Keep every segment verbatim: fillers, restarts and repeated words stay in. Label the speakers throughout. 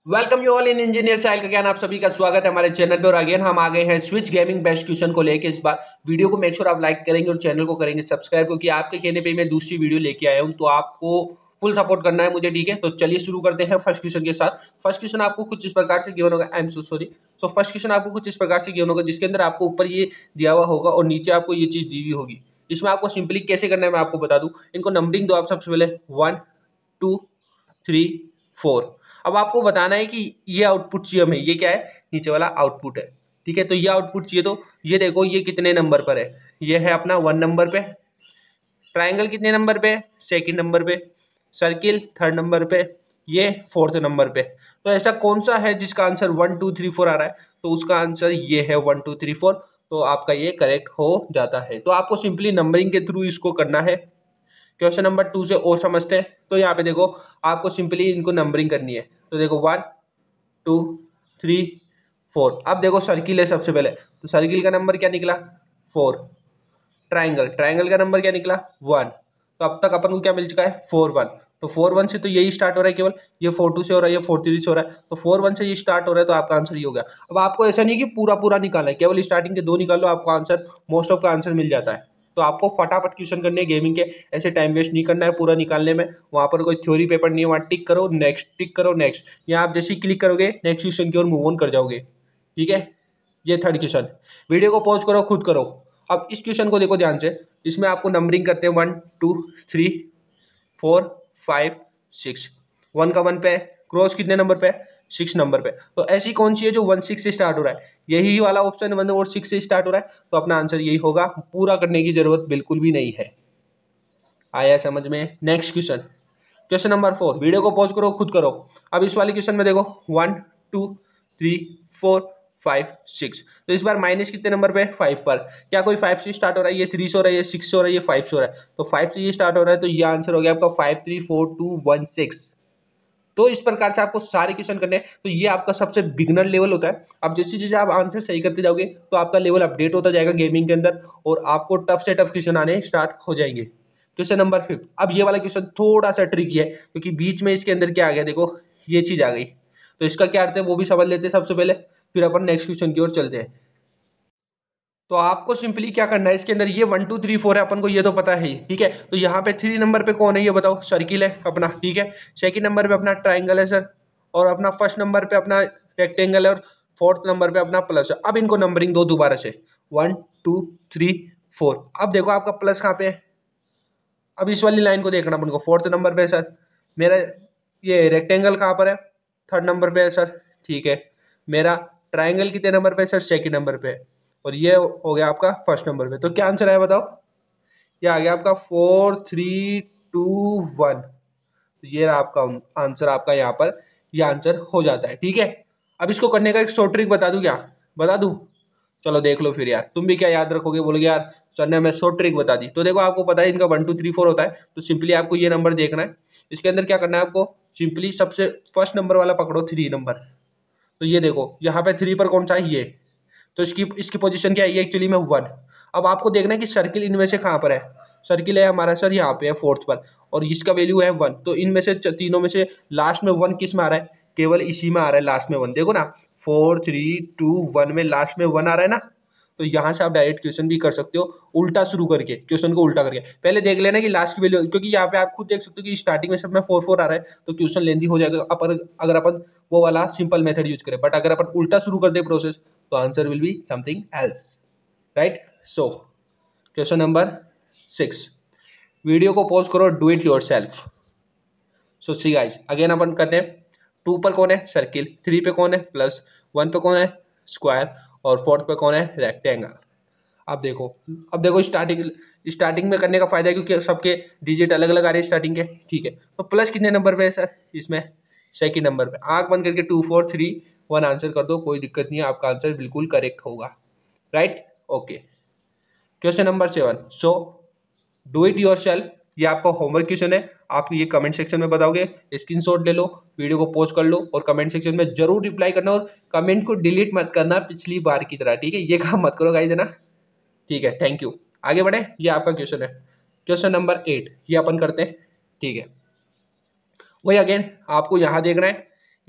Speaker 1: Welcome you all in engineer Sahil का ज्ञान। आप सभी का स्वागत है हमारे चैनल पे। और अगेन हम आ गए हैं स्विच गेमिंग बेस्ट क्वेश्चन को लेके। इस बार वीडियो को मेक श्योर आप लाइक करेंगे और चैनल को करेंगे सब्सक्राइब, क्योंकि आपके कहने पे मैं दूसरी वीडियो लेके आया हूं, तो आपको फुल सपोर्ट करना है मुझे, ठीक है। तो चलिए शुरू करते हैं फर्स्ट क्वेश्चन के साथ। फर्स्ट क्वेश्चन आपको कुछ इस प्रकार से गिवन होगा। I am so sorry. So first question आपको कुछ इस प्रकार से गिवन होगा, जिसके अंदर आपको ऊपर ये दिया हुआ होगा और नीचे आपको ये चीज दी हुई होगी। इसमें आपको सिंपली कैसे करना है मैं आपको बता दूं। इनको नंबरिंग दो आप सबसे पहले, वन टू थ्री फोर। अब आपको बताना है कि ये आउटपुट चाहिए हमें, ये क्या है, नीचे वाला आउटपुट है, ठीक है। तो ये आउटपुट चाहिए, तो ये देखो ये कितने नंबर पर है, ये है अपना वन नंबर पे। ट्राइंगल कितने नंबर पे, सेकंड नंबर पे। सर्किल थर्ड नंबर पे, ये फोर्थ नंबर पे। तो ऐसा कौन सा है जिसका answer one two three four आ रहा है, तो उसका आंसर ये है वन टू थ्री फोर। तो आपका ये करेक्ट हो जाता है। तो आपको सिंपली नंबरिंग के थ्रू इसको करना है। क्वेश्चन नंबर टू से और समझते हैं। तो यहाँ पे देखो आपको सिंपली इनको नंबरिंग करनी है। तो देखो वन टू थ्री फोर। अब देखो सर्किल है सबसे पहले, तो सर्किल का नंबर क्या निकला, फोर। ट्राइंगल ट्राइंगल का नंबर क्या निकला, वन। तो अब तक अपन को क्या मिल चुका है, फोर वन। तो फोर वन से तो यही स्टार्ट हो रहा है, केवल ये फोर टू से हो रहा है, ये फोर थ्री से हो रहा है, तो फोर वन से ये स्टार्ट हो रहा है, तो आपका आंसर ये हो गया। अब आपको ऐसा नहीं कि पूरा पूरा निकालना है, केवल स्टार्टिंग के दो निकाल लो, आपको आंसर मोस्ट ऑफ का आंसर मिल जाता है। तो आपको फटाफट क्वेश्चन करने गेमिंग के, ऐसे टाइम वेस्ट नहीं करना है पूरा निकालने में। वहां पर कोई थ्योरी पेपर नहीं है, वहां टिक करो नेक्स्ट, टिक करो नेक्स्ट। यहाँ आप जैसे क्लिक करोगे नेक्स्ट क्वेश्चन की ओर मूव ऑन कर जाओगे, ठीक है। ये थर्ड क्वेश्चन, वीडियो को पॉज करो, खुद करो। अब इस क्वेश्चन को देखो ध्यान से। इसमें आपको नंबरिंग करते हैं one two three four five six. One का वन पे, क्रॉस कितने नंबर पे, सिक्स नंबर पे। तो ऐसी कौन सी है जो वन सिक्स से स्टार्ट हो रहा है, यही वाला ऑप्शन वन और सिक्स से स्टार्ट हो रहा है। तो अपना आंसर यही होगा, पूरा करने की जरूरत बिल्कुल भी नहीं है। आया समझ में। Next question, question number four. Video को पॉज करो, खुद करो। अब इस वाले क्वेश्चन में देखो one two three four five six. तो इस बार माइनस कितने नंबर पे, फाइव पर। क्या कोई फाइव से स्टार्ट हो रहा है, ये थ्री से हो रहा है, ये सिक्स से हो रहा है, ये फाइव से हो रहा है। तो फाइव से ये स्टार्ट हो रहा है, तो ये आंसर हो गया आपका five three four two one six. तो इस प्रकार से आपको सारे क्वेश्चन करने हैं। तो ये आपका सबसे बिगनर लेवल होता है। अब जैसे जैसे आप आंसर सही करते जाओगे, तो आपका लेवल अपडेट होता जाएगा गेमिंग के अंदर, और आपको टफ से टफ क्वेश्चन आने स्टार्ट हो जाएंगे। Question number fifth. अब ये वाला क्वेश्चन थोड़ा सा ट्रिकी है, क्योंकि बीच में इसके अंदर क्या आ गया, देखो ये चीज आ गई। तो इसका क्या अर्थ है वो भी समझ लेते हैं सबसे पहले, फिर अपन नेक्स्ट क्वेश्चन की ओर चलते हैं। तो आपको सिंपली क्या करना है, इसके अंदर ये वन टू थ्री फोर है, अपन को ये तो पता है ही, ठीक है। तो यहाँ पे थ्री नंबर पे कौन है ये बताओ, सर्किल है अपना, ठीक है। सेकंड नंबर पे अपना ट्राइंगल है सर, और अपना फर्स्ट नंबर पे अपना रेक्टेंगल है, और फोर्थ नंबर पे अपना प्लस है। अब इनको नंबरिंग दो दोबारा से, वन टू थ्री फोर। अब देखो आपका प्लस कहाँ पे है। अब इस वाली लाइन को देखना अपन को, फोर्थ नंबर पे है सर मेरा। ये रेक्टेंगल कहाँ पर है, थर्ड नंबर पे है सर, ठीक है। मेरा ट्राइंगल कितने नंबर पे है सर, सेकंड नंबर पे है। और ये हो गया आपका फर्स्ट नंबर पे। तो क्या आंसर आया बताओ, ये आ गया आपका फोर थ्री टू वन। तो ये रहा आपका आंसर, आपका यहाँ पर ये आंसर हो जाता है, ठीक है। अब इसको करने का एक शॉर्ट ट्रिक बता दूं क्या, बता दूं, चलो देख लो फिर यार, तुम भी क्या याद रखोगे, बोलोगे यार सर ने हमें शॉर्ट ट्रिक बता दी। तो देखो आपको पता है इनका वन टू थ्री फोर होता है। तो सिंपली आपको ये नंबर देखना है, इसके अंदर क्या करना है आपको, सिंपली सबसे फर्स्ट नंबर वाला पकड़ो, थ्री नंबर। तो ये देखो यहाँ पे थ्री पर कौन सा है, ये। तो इसकी इसकी पोजीशन क्या है, ये एक्चुअली में वन। अब आपको देखना है कि सर्किल इनमें से कहाँ पर है। सर्किल है हमारा सर यहाँ पे है फोर्थ पर, और इसका वैल्यू है वन। तो इनमें से तीनों में से लास्ट में वन किस में आ रहा है, केवल इसी में आ रहा है लास्ट में वन। देखो ना, फोर थ्री टू वन में लास्ट में वन आ रहा है ना। तो यहाँ से आप डायरेक्ट क्वेश्चन भी कर सकते हो, उल्टा शुरू करके, क्वेश्चन को उल्टा करके। पहले देख लेना कि लास्ट की वैल्यू, क्योंकि यहाँ पे आप खुद देख सकते हो कि स्टार्टिंग में सब में फोर फोर आ रहा है, तो क्वेश्चन लेंदी हो जाएगा अपन अगर अपन वो वाला सिंपल मेथड यूज करें। बट अगर अपन उल्टा शुरू कर दे प्रोसेस, तो answer will be something else, right. So question number six. Video को पॉज करो, do it yourself. So see guys, again अपन करते हैं। टू पर कौन है, सर्किल। थ्री पे कौन है, प्लस। वन पे कौन है, स्क्वायर। और फोर्थ पे कौन है, रेक्टेंगल। अब देखो, अब देखो स्टार्टिंग स्टार्टिंग में करने का फायदा है, क्योंकि सबके डिजिट अलग अलग आ रहे हैं स्टार्टिंग के, ठीक है। तो प्लस कितने नंबर पे है सर, इसमें सेकंड नंबर पे। आंख बंद करके two four three one answer कर दो, कोई दिक्कत नहीं है, आपका आंसर बिल्कुल करेक्ट होगा, right. Okay, question number seven. So do it yourself. ये आपका होमवर्क क्वेश्चन है, आप ये कमेंट सेक्शन में बताओगे, स्क्रीनशॉट ले लो, वीडियो को पोस्ट कर लो, और कमेंट सेक्शन में जरूर रिप्लाई करना, और कमेंट को डिलीट मत करना पिछली बार की तरह, ठीक है। ये काम मत करो गाइस, है ना, ठीक है। थैंक यू, आगे बढ़े। ये आपका क्वेश्चन है, क्वेश्चन नंबर एट। ये अपन करते हैं, ठीक है। वही अगेन आपको यहाँ देखना है,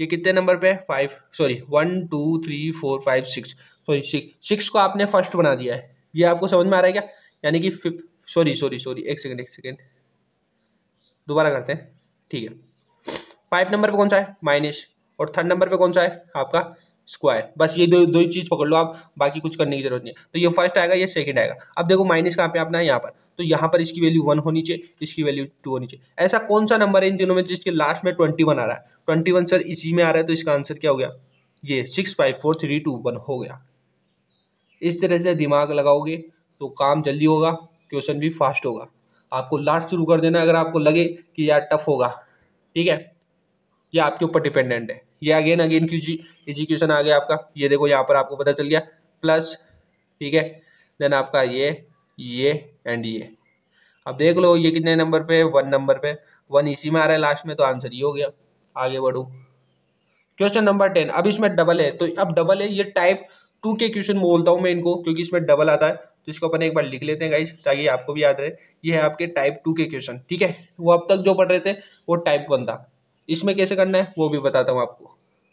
Speaker 1: ये कितने नंबर पे है, five, sorry one two three four five six, sorry six six को आपने फर्स्ट बना दिया है। ये आपको समझ में आ रहा है क्या? यानी कि फिफ्थ, सॉरी सॉरी सॉरी एक सेकंड एक सेकंड दोबारा करते हैं, ठीक है। फाइव नंबर पे कौन सा है, माइनस, और थर्ड नंबर पे कौन सा है आपका स्क्वायर। बस ये दो दो ही चीज पकड़ लो आप, बाकी कुछ करने की जरूरत नहीं है। तो ये फर्स्ट आएगा, ये सेकंड आएगा। अब देखो माइनस कहाँ पे अपना है, यहाँ पर, तो यहाँ पर इसकी वैल्यू वन होनी चाहिए, इसकी वैल्यू टू होनी चाहिए। ऐसा कौन सा नंबर है इन तीनों में जिसके लास्ट में ट्वेंटी वन आ रहा है? ट्वेंटी वन सर इसी में आ रहा है, तो इसका आंसर क्या हो गया, ये six five four three two one हो गया। इस तरह से दिमाग लगाओगे तो काम जल्दी होगा, क्वेश्चन भी फास्ट होगा। आपको लास्ट शुरू कर देना अगर आपको लगे कि यार टफ होगा, ठीक है, ये आपके ऊपर डिपेंडेंट है। ये अगेन अगेन क्यू एजुकेशन आ गया आपका, ये देखो यहाँ पर आपको पता चल गया प्लस, ठीक है, देन आपका ये ये एंड ये। अब देख लो ये कितने नंबर पे, वन नंबर पे, वन इसी में आ रहा है लास्ट में, तो आंसर ये हो गया। आगे बढ़ो, क्वेश्चन नंबर टेन। अब इसमें डबल है, तो अब डबल है, ये टाइप टू के क्वेश्चन बोलता हूँ मैं इनको, क्योंकि इसमें डबल आता है। तो इसको अपन एक बार लिख लेते हैं गाइस, ताकि आपको भी याद रहे। ये है आपके टाइप टू के क्वेश्चन, ठीक है। वो अब तक जो पढ़ रहे थे वो टाइप वन था। इसमें कैसे करना है वो भी बताता हूँ आपको।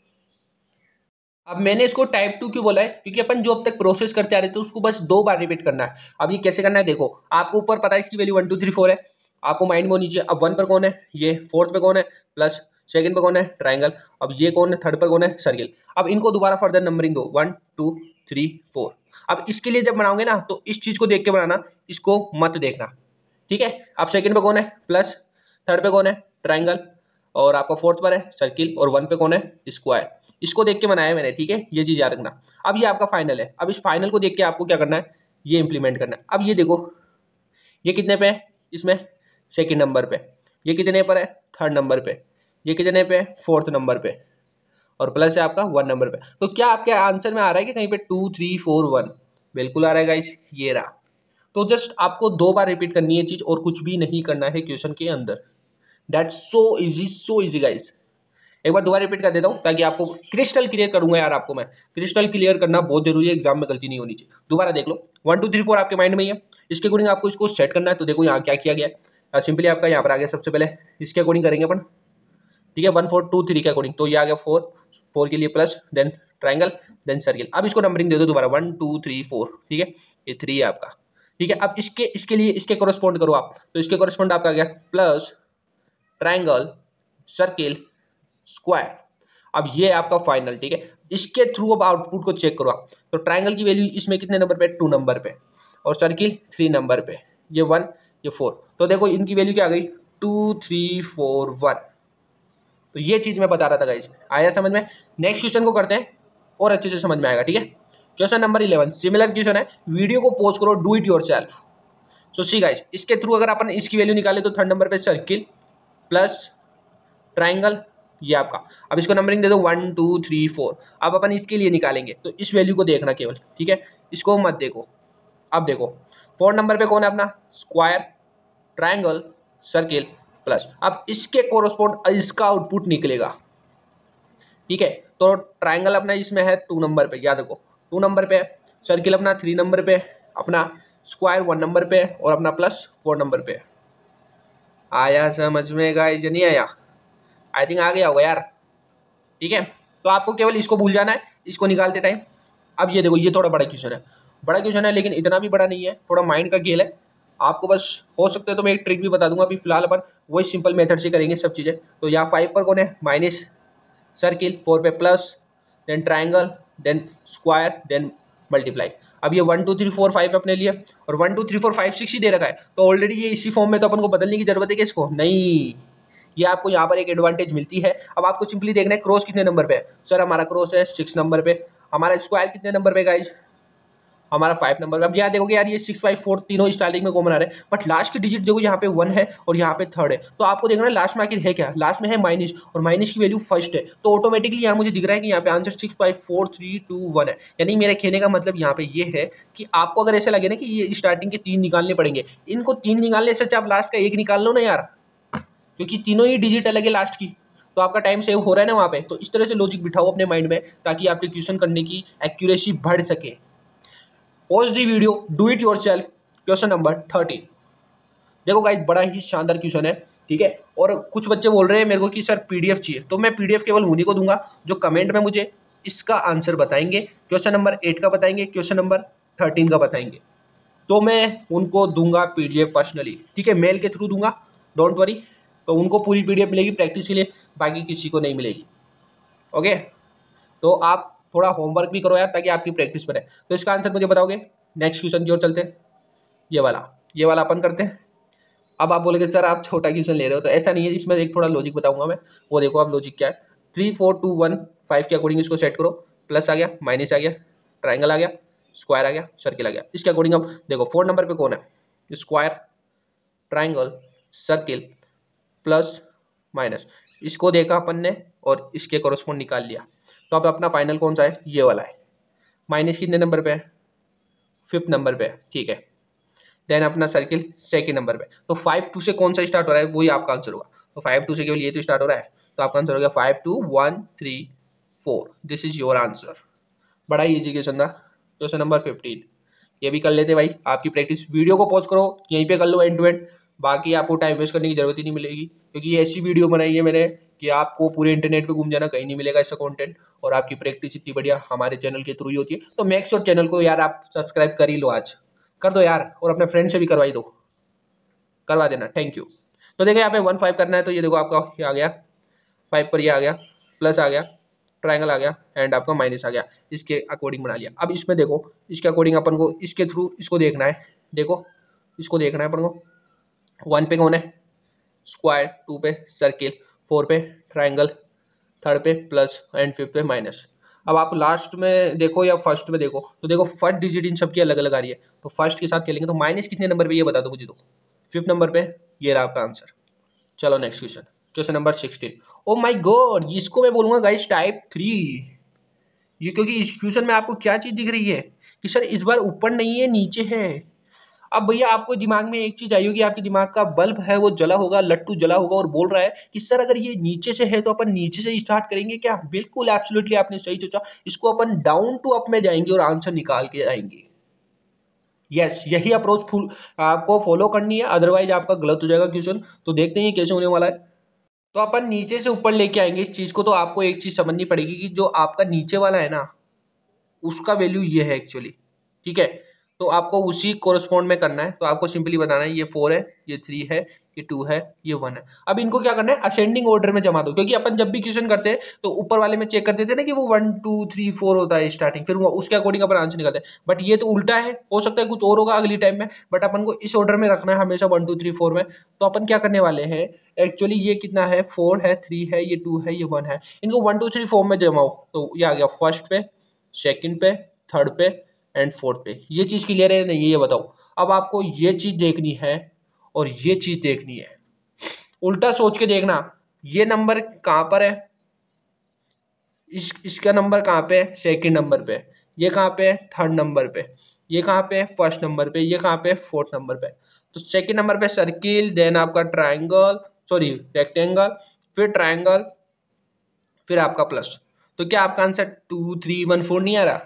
Speaker 1: अब मैंने इसको टाइप टू क्यों बोला है, क्योंकि अपन जो अब तक प्रोसेस करते आ रहे थे उसको बस दो बार रिपीट करना है। अब ये कैसे करना है, देखो आपको ऊपर पता है इसकी value one two three four है, आपको माइंड में होनी चाहिए। अब वन पर कौन है, ये, फोर्थ पे कौन है, प्लस, सेकंड पे कौन है, ट्राइंगल, अब ये कौन है, थर्ड पर कौन है, सर्किल। अब इनको दोबारा फर्दर नंबरिंग दो, वन टू थ्री फोर। अब इसके लिए जब बनाओगे ना तो इस चीज को देख के बनाना, इसको मत देखना, ठीक है। अब सेकंड पे कौन है, प्लस, थर्ड पे कौन है, ट्राइंगल, और आपका फोर्थ पर है सर्किल, और वन पे कौन है, स्क्वायर। इसको देख के बनाया मैंने, ठीक है, ये चीज याद रखना। अब ये आपका फाइनल है। अब इस फाइनल को देख के आपको क्या करना है, ये इंप्लीमेंट करना है। अब ये देखो ये कितने पे है, इसमें सेकंड नंबर पे, ये कितने पर है, थर्ड नंबर पे, ये कितने पे, फोर्थ नंबर पे, और प्लस है आपका वन नंबर पे। तो क्या आपके आंसर में आ रहा है कि कहीं पे टू थ्री फोर वन, बिल्कुल आ रहा है गाइस, ये रहा। तो जस्ट आपको दो बार रिपीट करनी है चीज, और कुछ भी नहीं करना है क्वेश्चन के अंदर। That's so easy, so easy guys. एक बार दोबारा रिपीट कर देता हूँ ताकि आपको क्रिस्टल क्लियर करूंगा यार, आपको मैं क्रिस्टल क्लियर करना बहुत जरूरी है, एग्जाम में गलती नहीं होनी चाहिए। दोबारा देख लो, वन टू थ्री फोर आपके माइंड में ही है, इसके अकॉर्डिंग आपको इसको सेट करना है। तो देखो यहाँ क्या किया गया है, सिंपली आपका यहाँ पर आ गया, सबसे पहले इसके अकॉर्डिंग करेंगे अपन, ठीक है, वन फोर टू थ्री के अकॉर्डिंग। तो ये आ गया फोर, फोर के लिए plus, then triangle, then circle. अब इसको नंबरिंग दे दो दोबारा, वन टू थ्री फोर, ठीक है, ये थ्री है आपका, ठीक है। अब इसके इसके लिए इसके कोरस्पॉन्ड करो आप, तो इसके कोरस्पॉन्ड आपका आ गया प्लस, ट्राइंगल, सर्किल, स्क्वायर। अब ये आपका फाइनल, ठीक है। इसके थ्रू अब आउटपुट को चेक करो आप, तो ट्राइंगल की वैल्यू इसमें कितने नंबर पे, टू नंबर पे, और सर्किल थ्री नंबर पे, ये वन, ये फोर। तो देखो इनकी वैल्यू क्या आ गई, टू थ्री फोर वन। तो ये चीज मैं बता रहा था गाइस, आया समझ में। नेक्स्ट क्वेश्चन को करते हैं और अच्छे से समझ में आएगा, ठीक है। Question number eleven, similar question है, वीडियो को पॉज करो, do it yourself. So see guys, इसके थ्रू अगर अपन इसकी वैल्यू निकाले तो थर्ड नंबर पे सर्किल प्लस ट्राइंगल, ये आपका। अब इसको नंबरिंग दे दो, वन टू थ्री फोर। अब अपन इसके लिए निकालेंगे तो इस वैल्यू को देखना केवल, ठीक है, इसको मत देखो। अब देखो फोर नंबर पे कौन है अपना, स्क्वायर, ट्राइंगल, सर्किल, प्लस। अब इसके कोरस्पॉन्ड इसका आउटपुट निकलेगा, ठीक है। तो ट्राइंगल अपना इसमें है टू नंबर पे, याद रखो टू नंबर पे, सर्किल अपना थ्री नंबर पे, अपना स्क्वायर वन नंबर पे, और अपना प्लस फोर नंबर पे। आया समझ में गाइस, नहीं आया? आई थिंक आ गया होगा यार, ठीक है। तो आपको केवल इसको भूल जाना है, इसको निकालते टाइम। अब ये देखो, ये थोड़ा बड़ा क्वेश्चन है, बड़ा क्वेश्चन है लेकिन इतना भी बड़ा नहीं है, थोड़ा माइंड का खेल है। आपको बस हो सकता है तो मैं एक ट्रिक भी बता दूंगा, अभी फिलहाल अपन वही सिंपल मेथड से करेंगे सब चीज़ें। तो यहाँ फाइव पर कौन है, माइनस, सर्किल, फोर पे plus, then triangle, then square, then multiply. अब ये one two three four five अपने लिए, और one two three four five six ही दे रखा है, तो ऑलरेडी ये इसी फॉर्म में, तो अपन को बदलने की जरूरत है कि इसको नहीं। ये आपको यहाँ पर एक एडवांटेज मिलती है। अब आपको सिंपली देखना है क्रॉस कितने नंबर पे है। सर हमारा क्रॉस है सिक्स नंबर पे, हमारा स्क्वायर कितने नंबर पे गाइज, हमारा फाइव नंबर पे। अब यहाँ देखोगे यार ये सिक्स फाइव फोर तीनों स्टार्टिंग में कॉमन आ रहे हैं, बट लास्ट की डिजिट देखो यहाँ पे वन है और यहाँ पे थर्ड है। तो आपको देखना है लास्ट में आखिर है क्या, लास्ट में है माइनस, और माइनस की वैल्यू फर्स्ट है। तो ऑटोमेटिकली यहाँ मुझे दिख रहा है कि यहाँ पे answer six five four three two one है। यानी मेरे कहने का मतलब यहाँ पे ये है कि आपको अगर ऐसा लगे ना कि ये स्टार्टिंग के तीन निकालने पड़ेंगे, इनको तीन निकालने से आप लास्ट का एक निकाल लो ना यार, क्योंकि तीनों ही डिजिट अलग है लास्ट की, तो आपका टाइम सेव हो रहा है ना वहाँ पे। तो इस तरह से लॉजिक बिठाओ अपने माइंड में, ताकि आपके क्वेश्चन करने की एक्यूरेसी बढ़ सके। Pause the video, do it yourself. Question number thirteen, देखो गाइस बड़ा ही शानदार क्वेश्चन है, ठीक है। और कुछ बच्चे बोल रहे हैं मेरे को कि सर पीडीएफ चाहिए, तो मैं पीडीएफ केवल उन्हीं को दूंगा जो कमेंट में मुझे इसका आंसर बताएंगे, क्वेश्चन नंबर एट का बताएंगे, क्वेश्चन नंबर थर्टीन का बताएंगे, तो मैं उनको दूंगा पीडीएफ पर्सनली, ठीक है, मेल के थ्रू दूंगा, डोंट वरी। तो उनको पूरी पीडीएफ मिलेगी प्रैक्टिस के लिए, बाकी किसी को नहीं मिलेगी। ओके, तो आप थोड़ा होमवर्क भी करो यार ताकि आपकी प्रैक्टिस बने। तो इसका आंसर मुझे बताओगे। नेक्स्ट क्वेश्चन की ओर चलते हैं, ये वाला ये वाला अपन करते हैं। अब आप बोलोगे सर आप छोटा क्वेश्चन ले रहे हो, तो ऐसा नहीं है, इसमें एक थोड़ा लॉजिक बताऊंगा मैं, वो देखो आप लॉजिक क्या है। Three four two one five के अकॉर्डिंग इसको सेट करो, प्लस आ गया, माइनस आ गया, ट्राइंगल आ गया, स्क्वायर आ गया, सर्किल आ गया। इसके अकॉर्डिंग अब देखो फोर नंबर पे कौन है, square, triangle, circle, plus, minus. इसको देखा अपन ने और इसके कॉरस्पॉन्ड निकाल लिया। तो अब अपना फाइनल कौन सा है, ये वाला है। माइनस कितने नंबर पे है, फिफ्थ नंबर पे है, ठीक है। देन अपना सर्किल सेकंड नंबर पे। तो फाइव टू से कौन सा स्टार्ट हो रहा है, वही आपका आंसर होगा। तो फाइव टू से केवल ये तो स्टार्ट हो रहा है, तो आपका आंसर हो गया five two one three four. This is your answer. बड़ा ही इजी क्वेश्चन था। क्वेश्चन नंबर फिफ्टीन ये भी कर लेते भाई, आपकी प्रैक्टिस। वीडियो को पॉज करो, यहीं पे कर लो एंड टू एंड, बाकी आपको टाइम वेस्ट करने की जरूरत ही नहीं मिलेगी, क्योंकि ये ऐसी वीडियो बनाई है मैंने कि आपको पूरे इंटरनेट पे घूम जाना, कहीं नहीं मिलेगा ऐसा कंटेंट। और आपकी प्रैक्टिस इतनी बढ़िया हमारे चैनल के थ्रू ही होती है। तो मेक श्योर चैनल को यार आप सब्सक्राइब कर ही लो, आज कर दो यार, और अपने फ्रेंड से भी करवाई दो, करवा देना। Thank you. तो देखो यहाँ पे वन फाइव करना है, तो ये देखो आपका ये आ गया, फाइव पर ये आ गया, प्लस आ गया, ट्राइंगल आ गया, एंड आपका माइनस आ गया। इसके अकॉर्डिंग बना लिया। अब इसमें देखो, इसके अकॉर्डिंग अपन को इसके थ्रू इसको देखना है। देखो इसको देखना है अपन को। वन पे कौन है, स्क्वायर, टू पे सर्किल, फोर पे ट्राइंगल, थर्ड पे प्लस, एंड फिफ्थ पे माइनस। अब आप लास्ट में देखो या फर्स्ट में देखो, तो देखो फर्स्ट डिजिट इन सबकी अलग अलग आ रही है, तो फर्स्ट के साथ खेलेंगे। तो माइनस कितने नंबर पे ये बता दो मुझे। तो फिफ्थ नंबर पे, ये रहा आपका आंसर। चलो next question, question number sixteen. Oh my god, इसको मैं बोलूंगा गाइस टाइप थ्री। ये क्योंकि इस क्वेश्चन में आपको क्या चीज दिख रही है कि सर इस बार ऊपर नहीं है नीचे है। अब भैया आपको दिमाग में एक चीज आई होगी, आपके दिमाग का बल्ब है वो जला होगा, लट्टू जला होगा और बोल रहा है कि सर अगर ये नीचे से है तो अपन नीचे से स्टार्ट करेंगे क्या। बिल्कुल एब्सोल्युटली आपने सही सोचा। इसको अपन डाउन टू अप में जाएंगे और आंसर निकाल के आएंगे। यस yes, यही अप्रोच फुल आपको फॉलो करनी है, अदरवाइज आपका गलत हो जाएगा क्वेश्चन। तो देखते हैं कैसे होने वाला है। तो अपन नीचे से ऊपर लेके आएंगे इस चीज को। तो आपको एक चीज समझनी पड़ेगी कि जो आपका नीचे वाला है ना, उसका वैल्यू ये है एक्चुअली, ठीक है। तो आपको उसी कोरस्पॉन्ड में करना है। तो आपको सिंपली बताना है ये फोर है, ये थ्री है, ये टू है, ये वन है। अब इनको क्या करना है, असेंडिंग ऑर्डर में जमा दो, क्योंकि अपन जब भी क्वेश्चन करते हैं तो ऊपर वाले में चेक करते थे ना कि वो वन टू थ्री फोर होता है स्टार्टिंग, फिर वो उसके अकॉर्डिंग अपन आंसर निकालते हैं। बट ये तो उल्टा है, हो सकता है कुछ और होगा अगली टाइम में, बट अपन को इस ऑर्डर में रखना है हमेशा, वन टू थ्री फोर में। तो अपन क्या करने वाले हैं एक्चुअली, ये कितना है, फोर है, थ्री है, ये टू है, ये वन है, इनको वन टू थ्री फोर में जमाओ। तो ये आ गया फर्स्ट पे, सेकंड पे, थर्ड पे एंड फोर्थ पे। ये चीज क्लियर है नहीं, ये बताओ। अब आपको ये चीज देखनी है और ये चीज देखनी है, उल्टा सोच के देखना। ये नंबर कहां पर है, इस इसका नंबर कहां पे है, सेकंड नंबर पे। ये कहां पे है, थर्ड नंबर पे। ये कहां पे है, फर्स्ट नंबर पे। ये कहां पे है, फोर्थ नंबर पे। तो सेकंड नंबर पे सर्किल, देन आपका ट्राइंगल, सॉरी रेक्टेंगल, फिर ट्राइंगल, फिर आपका प्लस। तो क्या आपका answer two three one four नहीं आ रहा,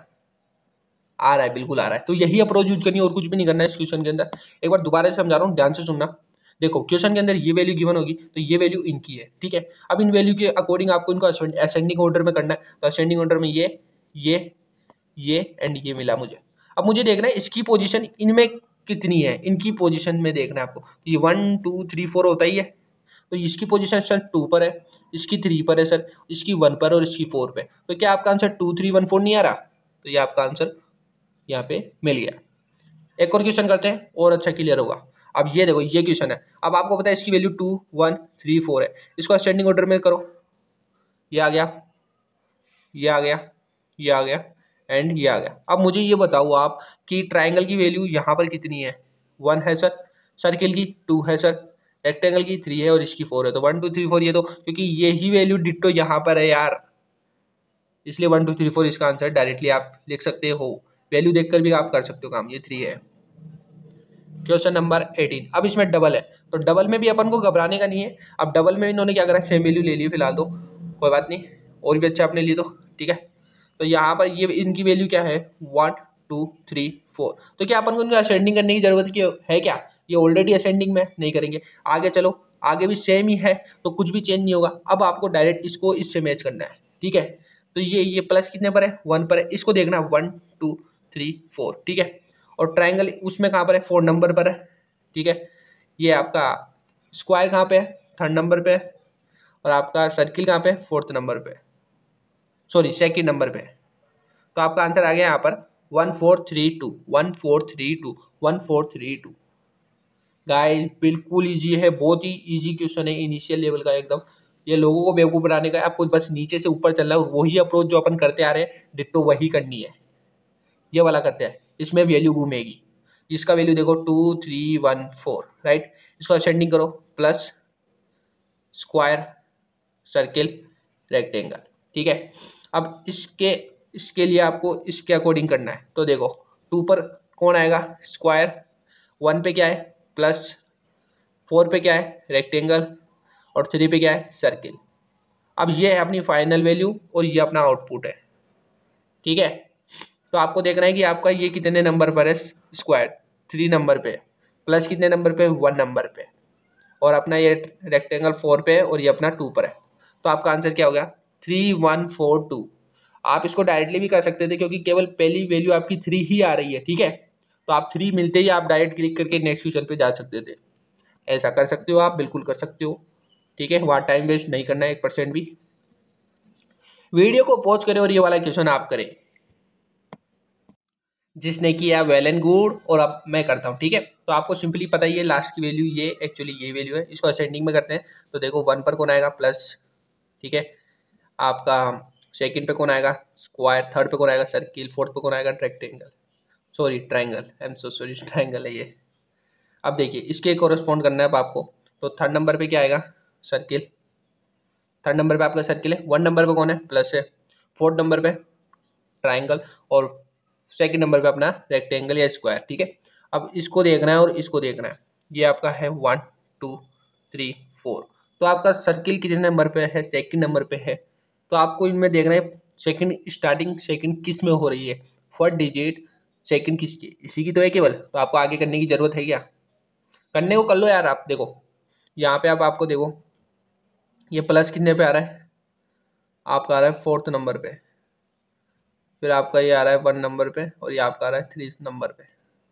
Speaker 1: आ रहा है, बिल्कुल आ रहा है। तो यही अप्रोच यूज करनी है और कुछ भी नहीं करना है इस क्वेश्चन के अंदर। एक बार दोबारा से समझा रहा हूँ, ध्यान से सुनना। देखो क्वेश्चन के अंदर ये वैल्यू गिवन होगी, तो ये वैल्यू इनकी है, ठीक है। अब इन वैल्यू के अकॉर्डिंग आपको इनको असेंडिंग ऑर्डर में करना है। तो असेंडिंग ऑर्डर में ये ये ये एंड ये मिला मुझे। अब मुझे देखना है इसकी पोजीशन इनमें कितनी है, इनकी पोजीशन में देखना है आपको। ये वन टू थ्री फोर होता ही है, तो इसकी पोजीशन सर टू पर है, इसकी थ्री पर है सर, इसकी वन पर और इसकी फोर पे। तो क्या आपका answer two three one four नहीं आ रहा, तो ये आपका आंसर यहाँ पे मिल गया। एक और क्वेश्चन करते हैं और अच्छा क्लियर होगा। अब ये देखो ये क्वेश्चन है, अब आपको पता है इसकी value two one three four है। इसको असेंडिंग ऑर्डर में करो, ये आ गया, ये आ गया, ये आ गया एंड ये आ गया। अब मुझे ये बताओ आप कि ट्राइंगल की वैल्यू यहाँ पर कितनी है, वन है सर, सर्किल की टू है सर, रेक्टेंगल की थ्री है और इसकी फोर है। तो वन टू थ्री फोर, ये तो क्योंकि ये ही वैल्यू डिट्टो यहाँ पर है यार, इसलिए वन टू थ्री फोर इसका आंसर डायरेक्टली आप लिख सकते हो। वैल्यू देखकर भी आप कर सकते हो काम, ये थ्री है। Question number eighteen. अब इसमें डबल है, तो डबल में भी अपन को घबराने का नहीं है। अब डबल में इन्होंने क्या करा, सेम वैल्यू ले ली फिलहाल, तो कोई बात नहीं, और भी अच्छा आपने ली तो ठीक है। तो यहाँ पर ये इनकी वैल्यू क्या है, वन टू थ्री फोर। तो क्या अपन को इनको असेंडिंग करने की जरूरत है क्या, ये ऑलरेडी असेंडिंग में, नहीं करेंगे। आगे चलो, आगे भी सेम ही है तो कुछ भी चेंज नहीं होगा। अब आपको डायरेक्ट इसको इससे मैच करना है, ठीक है। तो ये ये प्लस कितने पर है, वन पर है, इसको देखना है वन टू थ्री फोर, ठीक है। और ट्राइंगल उसमें कहाँ पर है, फोर नंबर पर है, ठीक है। ये आपका स्क्वायर कहाँ पे है, थर्ड नंबर पे है। और आपका सर्किल कहाँ पे है, फोर्थ नंबर पे, सॉरी सेकंड नंबर पे। तो आपका आंसर आ गया यहाँ पर one four three two, one four three two, one four three two. Guys बिल्कुल इजी है, बहुत ही इजी क्वेश्चन है, इनिशियल लेवल का एकदम। ये लोगों को बेवकूफ बनाने का है, आपको बस नीचे से ऊपर चलना है और वही अप्रोच जो अपन करते आ रहे हैं डिट्टो वही करनी है। ये वाला करते हैं, इसमें वैल्यू घूमेगी, जिसका वैल्यू देखो two three one four, right. इसको असेंडिंग करो, प्लस स्क्वायर सर्किल रेक्टेंगल, ठीक है। अब इसके इसके लिए आपको इसके अकॉर्डिंग करना है। तो देखो टू पर कौन आएगा, स्क्वायर, वन पे क्या है प्लस, फोर पे क्या है रेक्टेंगल, और थ्री पे क्या है सर्किल। अब ये है अपनी फाइनल वैल्यू और ये अपना आउटपुट है, ठीक है। तो आपको देखना है कि आपका ये कितने नंबर पर है, स्क्वायर थ्री नंबर पे, प्लस कितने नंबर पे, वन नंबर पे, और अपना ये रेक्टेंगल फोर पे है और ये अपना टू पर है। तो आपका आंसर क्या हो गया, थ्री वन फोर टू। आप इसको डायरेक्टली भी कर सकते थे क्योंकि केवल पहली वैल्यू आपकी थ्री ही आ रही है, ठीक है। तो आप थ्री मिलते ही आप डायरेक्ट क्लिक करके नेक्स्ट क्वेश्चन पे जा सकते थे। ऐसा कर सकते हो आप, बिल्कुल कर सकते हो, ठीक है। वहाँ टाइम वेस्ट नहीं करना है एक परसेंट भी। वीडियो को पॉज करें और ये वाला क्वेश्चन आप करें। जिसने किया वेल एंड गुड, और अब मैं करता हूँ, ठीक है। तो आपको सिंपली पता ही है लास्ट की वैल्यू ये एक्चुअली ये वैल्यू है। इसको असेंडिंग में करते हैं। तो देखो वन पर कौन आएगा, प्लस, ठीक है। आपका सेकंड पे कौन आएगा, स्क्वायर, थर्ड पे कौन आएगा सर्किल, फोर्थ पे कौन आएगा rectangle, sorry triangle, I am so sorry triangle है ये। अब देखिए इसके कोरस्पॉन्ड करना है अब आपको। तो थर्ड नंबर पे क्या आएगा, सर्किल, थर्ड नंबर पे आपका सर्किल है, वन नंबर पे कौन है, प्लस है, फोर्थ नंबर पे ट्राइंगल, और सेकंड नंबर पे अपना रेक्टेंगल या स्क्वायर, ठीक है। अब इसको देखना है और इसको देखना है। ये आपका है वन टू थ्री फोर। तो आपका सर्किल कितने नंबर पे है, सेकंड नंबर पे है। तो आपको इनमें देखना है सेकंड स्टार्टिंग सेकंड किस में हो रही है, फर्स्ट डिजिट सेकंड किसकी, इसी की तो है केवल। तो आपको आगे करने की जरूरत है क्या, करने को कर लो यार। आप देखो यहाँ पे, आप आपको देखो ये प्लस कितने पे आ रहा है, आपका आ रहा है फोर्थ नंबर पे, फिर आपका ये आ रहा है वन नंबर पे, और ये आपका आ रहा है थ्री नंबर पे।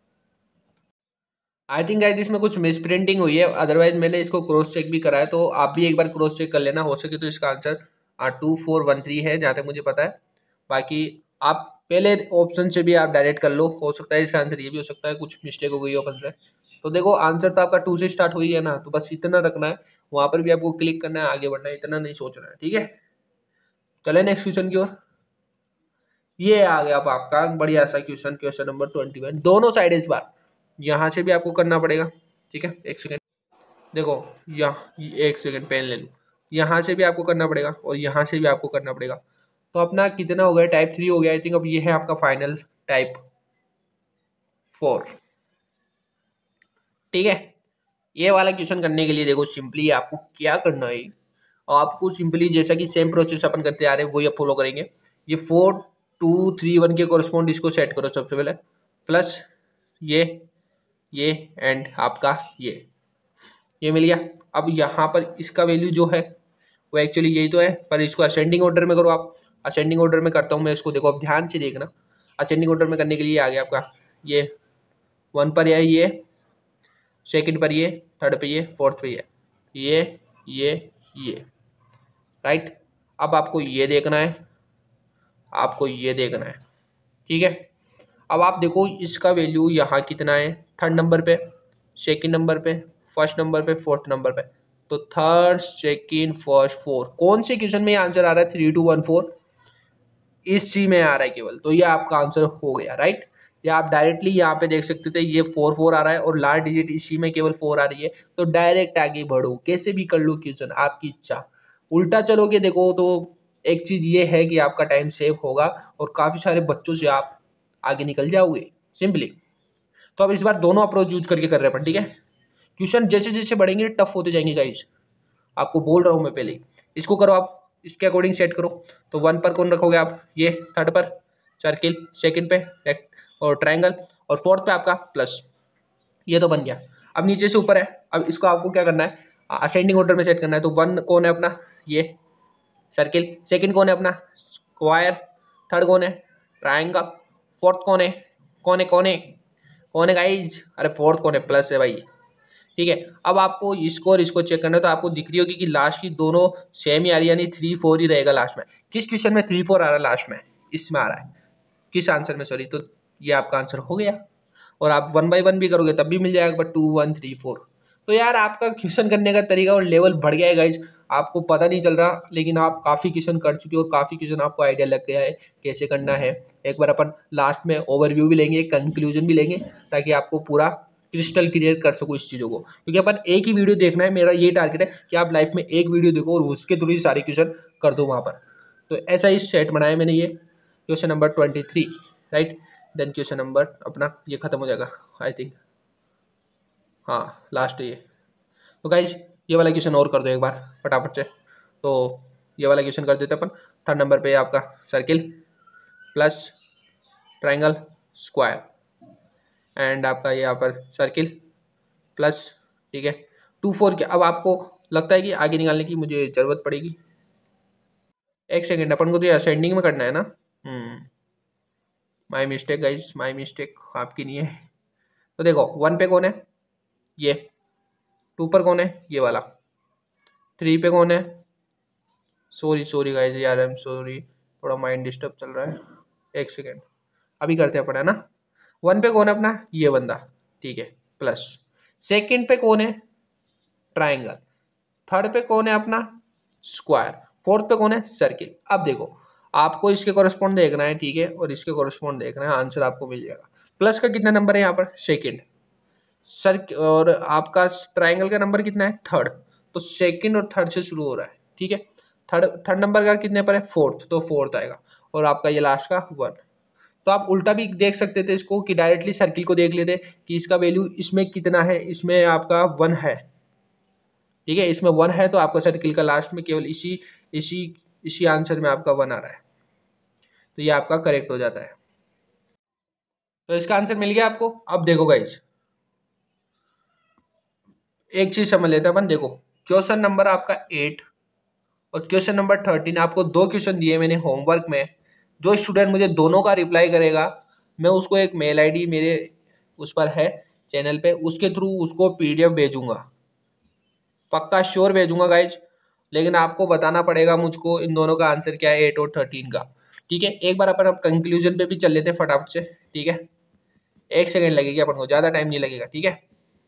Speaker 1: आई थिंक गाइस इसमें कुछ मिस प्रिंटिंग हुई है, अदरवाइज मैंने इसको क्रॉस चेक भी करा है। तो आप भी एक बार क्रॉस चेक कर लेना, हो सके तो इसका answer two four one three है जहाँ तक मुझे पता है। बाकी आप पहले ऑप्शन से भी आप डायरेक्ट कर लो, हो सकता है इसका आंसर ये भी हो सकता है कुछ मिस्टेक हो गई हो अपन से। तो देखो आंसर तो आपका टू से स्टार्ट हुई है ना, तो बस इतना रखना है, वहाँ पर भी आपको क्लिक करना है, आगे बढ़ना है, इतना नहीं सोचना है, ठीक है। चले नेक्स्ट क्वेश्चन की ओर। ये आ गया अब आपका बढ़िया सा question, question number twenty one. दोनों साइड इस बार यहाँ से भी आपको करना पड़ेगा, ठीक है। एक सेकेंड, देखो यहाँ एक सेकेंड पेन ले लूँ, यहाँ से भी आपको करना पड़ेगा और यहाँ से भी आपको करना पड़ेगा। तो अपना कितना हो गया, टाइप थ्री हो गया आई थिंक। अब ये है आपका फाइनल टाइप फोर, ठीक है। ये वाला क्वेश्चन करने के लिए देखो सिंपली आपको क्या करना है, और आपको सिंपली जैसा कि सेम प्रोसेस अपन करते आ रहे हैं वही आप फॉलो करेंगे। ये फोर टू थ्री वन के कोरस्पॉन्ड इसको सेट करो सबसे पहले, प्लस ये ये एंड आपका ये ये मिल गया। अब यहाँ पर इसका वैल्यू जो है वो एक्चुअली यही तो है, पर इसको असेंडिंग ऑर्डर में करो आप। असेंडिंग ऑर्डर में करता हूँ मैं इसको, देखो अब ध्यान से देखना। असेंडिंग ऑर्डर में करने के लिए आ गया आपका ये वन पर है, ये सेकंड पर ये, थर्ड पे ये, फोर्थ पे ये ये ये ये राइट। अब आपको ये देखना है, आपको ये देखना है, ठीक है। अब आप देखो इसका वैल्यू यहाँ कितना है, थर्ड नंबर पे, सेकंड नंबर पे, फर्स्ट नंबर पे, फोर्थ नंबर पे। तो थर्ड सेकंड फर्स्ट फोर, कौन से क्वेश्चन में आंसर आ रहा है, थ्री टू वन फोर, इसी में आ रहा है केवल। तो ये आपका आंसर हो गया, राइट। या आप डायरेक्टली यहाँ पे देख सकते थे ये फोर फोर आ रहा है और लास्ट डिजिट इसी में केवल फोर आ रही है, तो डायरेक्ट आगे बढ़ो, कैसे भी कर लो क्वेश्चन, आपकी इच्छा। उल्टा चलोगे देखो तो एक चीज ये है कि आपका टाइम सेव होगा और काफी सारे बच्चों से आप आगे निकल जाओगे सिंपली। तो अब इस बार दोनों अप्रोच यूज करके कर रहे हैं अपन, ठीक है। क्वेश्चन जैसे जैसे बढ़ेंगे टफ होते जाएंगे गाइस, आपको बोल रहा हूँ मैं पहले। इसको करो आप इसके अकॉर्डिंग सेट करो। तो वन पर कौन रखोगे आप, ये थर्ड पर सर्किल, सेकंड पे रेक्ट और ट्रायंगल, और फोर्थ पे आपका प्लस। ये तो बन गया। अब नीचे से ऊपर है, अब इसको आपको क्या करना है, असेंडिंग ऑर्डर में सेट करना है। तो वन कौन है अपना, ये सर्किल, सेकंड कौन है अपना स्क्वायर, थर्ड कौन है ट्रायंगल, फोर्थ कौन है कौन है कौन है कौन है गाइज, अरे फोर्थ कौन है, प्लस है भाई, ठीक है। अब आपको इसको और इसको चेक करना है, तो आपको दिख रही होगी कि लास्ट की दोनों सेम ही आ रही है, यानी थ्री फोर ही रहेगा लास्ट में। किस क्वेश्चन में थ्री फोर आ रहा है लास्ट में, इसमें आ रहा है, किस आंसर में सॉरी, तो ये आपका आंसर हो गया। और आप वन बाई वन भी करोगे तब भी मिल जाएगा, but two one three four. तो यार आपका क्वेश्चन करने का तरीका और लेवल बढ़ गया है गाइज, आपको पता नहीं चल रहा, लेकिन आप काफ़ी क्वेश्चन कर चुके हो और काफ़ी क्वेश्चन आपको आइडिया लग गया है कैसे करना है। एक बार अपन लास्ट में ओवरव्यू भी लेंगे, कंक्लूजन भी लेंगे, ताकि आपको पूरा क्रिस्टल क्लियर कर सको इस चीज़ों को, क्योंकि अपन एक ही वीडियो देखना है। मेरा ये टारगेट है कि आप लाइफ में एक वीडियो देखो और उसके थ्रू ही सारे क्वेश्चन कर दो वहाँ पर। तो ऐसा ही सेट बनाया मैंने, ये question number twenty three right. Then question number अपना ये खत्म हो जाएगा आई थिंक, हाँ लास्ट ये। तो गाइज ये वाला क्वेश्चन और कर दो एक बार फटाफट से। तो ये वाला क्वेश्चन कर देते अपन। थर्ड नंबर पे आपका circle plus triangle square, and आपका ये यहाँ पर सर्किल प्लस, ठीक है टू फोर के। अब आपको लगता है कि आगे निकालने की मुझे ज़रूरत पड़ेगी, एक सेकेंड, अपन को तो ये असेंडिंग में करना है ना। Hmm my mistake guys, my mistake, आपकी नहीं है। तो देखो वन पे कौन है ये, टू पर कौन है ये वाला, थ्री पे कौन है, सॉरी सॉरी गाइज यार, आई एम सॉरी, थोड़ा माइंड डिस्टर्ब चल रहा है, एक सेकेंड अभी करते हैं अपन, है ना। वन पे कौन है अपना ये बंदा, ठीक है प्लस, सेकंड पे कौन है ट्रायंगल, थर्ड पे कौन है अपना स्क्वायर, फोर्थ पे कौन है सर्किल। अब देखो आपको इसके कॉरेस्पॉन्ड देखना है, ठीक है, और इसके कॉरेस्पॉन्ड देखना है, आंसर आपको मिल जाएगा। प्लस का कितना नंबर है यहाँ पर सेकंड, सर और आपका ट्रायंगल का नंबर कितना है थर्ड, तो सेकंड और थर्ड से शुरू हो रहा है, ठीक है। थर्ड थर्ड नंबर का कितने पर है फोर्थ, तो फोर्थ आएगा, और आपका ये लास्ट का वन। तो आप उल्टा भी देख सकते थे इसको, कि डायरेक्टली सर्किल को देख लेते कि इसका वैल्यू इसमें कितना है, इसमें आपका वन है, ठीक है, इसमें वन है, तो आपका सर्किल का लास्ट में केवल इसी इसी इसी आंसर में आपका वन आ रहा है, तो ये आपका करेक्ट हो जाता है। तो इसका आंसर मिल गया आपको। अब देखो गाइज एक चीज समझ लेते हैं अपन, देखो क्वेश्चन नंबर आपका एट और क्वेश्चन नंबर थर्टीन, आपको दो क्वेश्चन दिए मैंने होमवर्क में। जो स्टूडेंट मुझे दोनों का रिप्लाई करेगा, मैं उसको एक मेल आईडी मेरे उस पर है चैनल पे, उसके थ्रू उसको पीडीएफ भेजूंगा, पक्का श्योर भेजूंगा गाइज। लेकिन आपको बताना पड़ेगा मुझको इन दोनों का आंसर क्या है, एट और थर्टीन का, ठीक है। एक बार अपन अब कंक्लूजन पे भी चल लेते हैं फटाफट से, ठीक है, एक सेकेंड लगेगी अपन को, ज़्यादा टाइम नहीं लगेगा, ठीक है।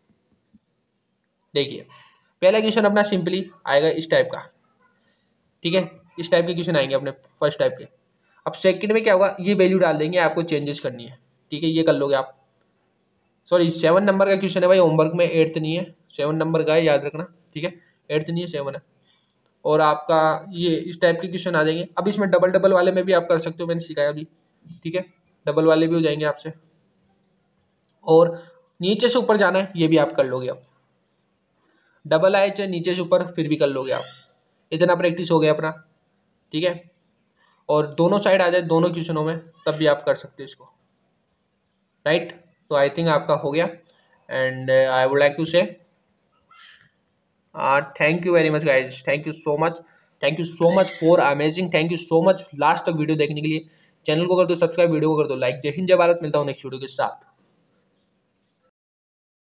Speaker 1: देखिए पहला क्वेश्चन अपना सिंपली आएगा इस टाइप का, ठीक है, इस टाइप के क्वेश्चन आएंगे अपने फर्स्ट टाइप के। अब सेकंड में क्या होगा, ये वैल्यू डाल देंगे, आपको चेंजेस करनी है, ठीक है, ये कर लोगे आप। सॉरी सेवन नंबर का क्वेश्चन है भाई, होमवर्क में एट्थ नहीं है, सेवन नंबर का है, याद रखना, ठीक है, एट्थ नहीं है सेवन है। और आपका ये इस टाइप के क्वेश्चन आ जाएंगे। अब इसमें डबल डबल वाले में भी आप कर सकते हो, मैंने सिखाया अभी, ठीक है, डबल वाले भी हो जाएंगे आपसे। और नीचे से ऊपर जाना है, ये भी आप कर लोगे, आप डबल आए चाहे नीचे से ऊपर फिर भी कर लोगे आप, इतना प्रैक्टिस हो गया अपना, ठीक है। और दोनों साइड आ जाए दोनों क्वेश्चनों में, तब भी आप कर सकते हो इसको, राइट। तो आई थिंक आपका हो गया, and I would like to say thank you very much guys, thank you so much, thank you so much for amazing, thank you so much last तक वीडियो देखने के लिए। चैनल को कर दो सब्सक्राइब, वीडियो को कर दो लाइक। जय हिंद जय भारत, मिलता हूँ नेक्स्ट वीडियो के साथ।